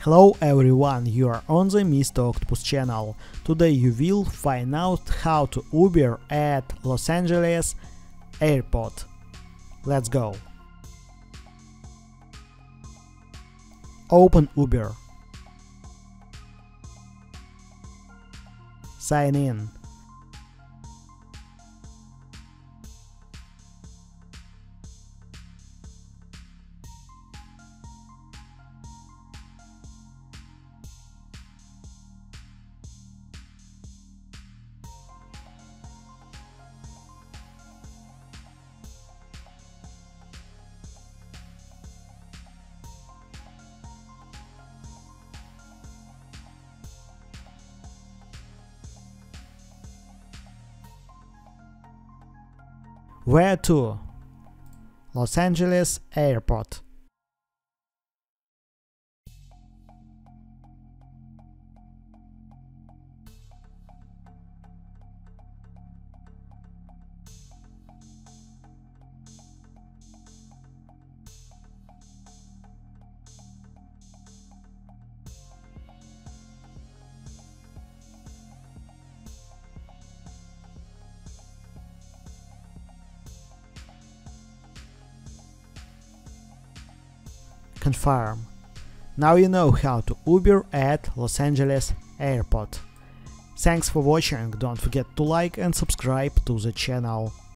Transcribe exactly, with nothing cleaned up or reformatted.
Hello everyone, you are on the Mister Octopus channel. Today you will find out how to Uber at Los Angeles airport. Let's go. Open Uber. Sign in. Where to? Los Angeles airport. Confirm. Now you know how to Uber at Los Angeles airport. Thanks for watching, don't forget to like and subscribe to the channel.